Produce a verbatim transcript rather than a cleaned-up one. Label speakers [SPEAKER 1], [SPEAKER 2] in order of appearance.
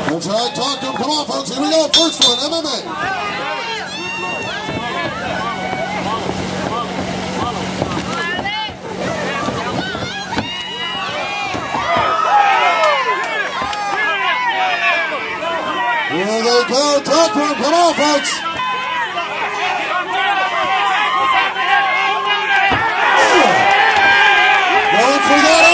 [SPEAKER 1] That's right, talk to him. Come on, folks. Here we go. First one, M M A. Here they go. Talk to him. Come on, folks. Going for that